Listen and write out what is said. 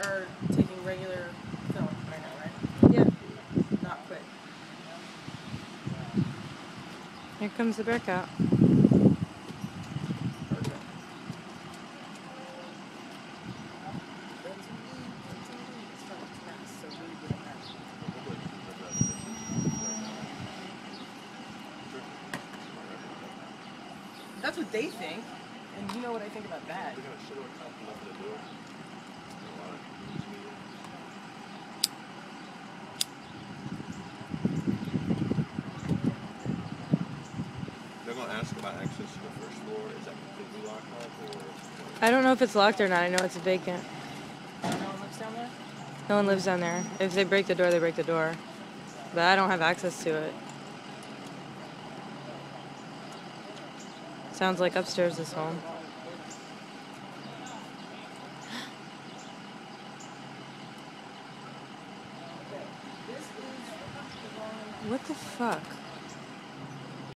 are taking regular film right now, right? Yeah. Not quick. Here comes the brick out. That's what they think, and you know what I think about that. They're going to ask about access to the first floor. Is that completely locked up? Or? I don't know if it's locked or not. I know it's vacant. No one lives down there? No one lives down there. If they break the door, they break the door. But I don't have access to it. Sounds like upstairs is home. What the fuck?